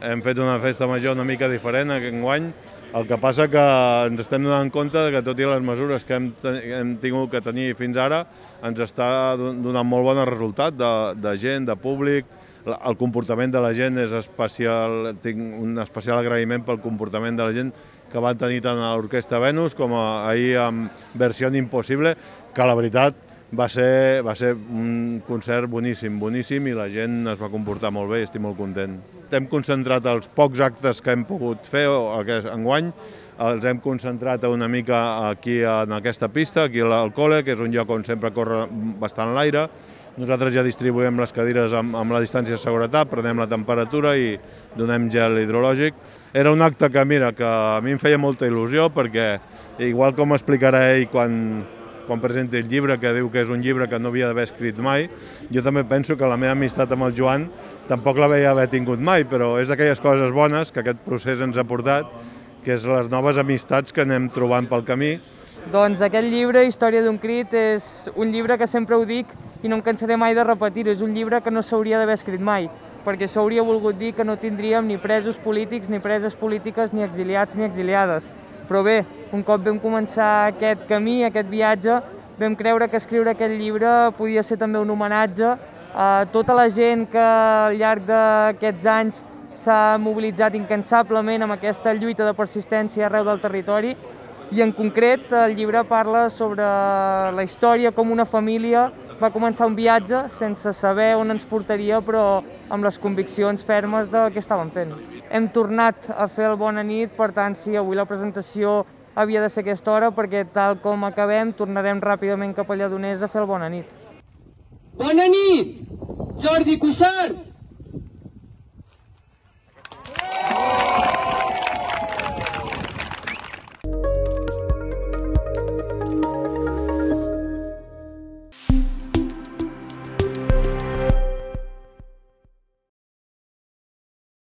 Hem fet una festa major una mica diferent enguany, el que passa que ens estem donant compte que tot i les mesures que hem tingut que tenir fins ara, ens està donant molt bon resultat de gent, de públic. El comportament de la gent és especial, tinc un especial agraïment pel comportament de la gent que van tenir tant a l'Orquestra Venus com ahir amb Versió Impossible, que la veritat va ser un concert boníssim, boníssim, i la gent es va comportar molt bé i estic molt content. Hem concentrat els pocs actes que hem pogut fer enguany, els hem concentrat una mica aquí en aquesta pista, aquí al col·le, que és un lloc on sempre corre bastant l'aire. Nosaltres ja distribuïm les cadires amb la distància de seguretat, prenem la temperatura i donem gel hidrològic. Era un acte que, mira, que a mi em feia molta il·lusió perquè, igual com explicarà ell quan presenti el llibre, que diu que és un llibre que no havia d'haver escrit mai, jo també penso que la meva amistat amb el Joan tampoc la veia haver tingut mai, però és d'aquelles coses bones que aquest procés ens ha portat, que és les noves amistats que anem trobant pel camí. Doncs aquest llibre, Història d'un crit, és un llibre que sempre ho dic i no em cansaré mai de repetir-ho. És un llibre que no s'hauria d'haver escrit mai, perquè això hauria volgut dir que no tindríem ni presos polítics, ni preses polítiques, ni exiliats ni exiliades. Però bé, un cop vam començar aquest camí, aquest viatge, vam creure que escriure aquest llibre podia ser també un homenatge a tota la gent que al llarg d'aquests anys s'ha mobilitzat incansablement amb aquesta lluita de persistència arreu del territori. I en concret el llibre parla sobre la història, com una família va començar un viatge sense saber on ens portaria, però amb les conviccions fermes del que estàvem fent. Hem tornat a fer el Bona nit, per tant, sí, avui la presentació havia de ser a aquesta hora, perquè tal com acabem tornarem ràpidament cap a Lledoners a fer el Bona nit. Bona nit, Jordi Cuixart!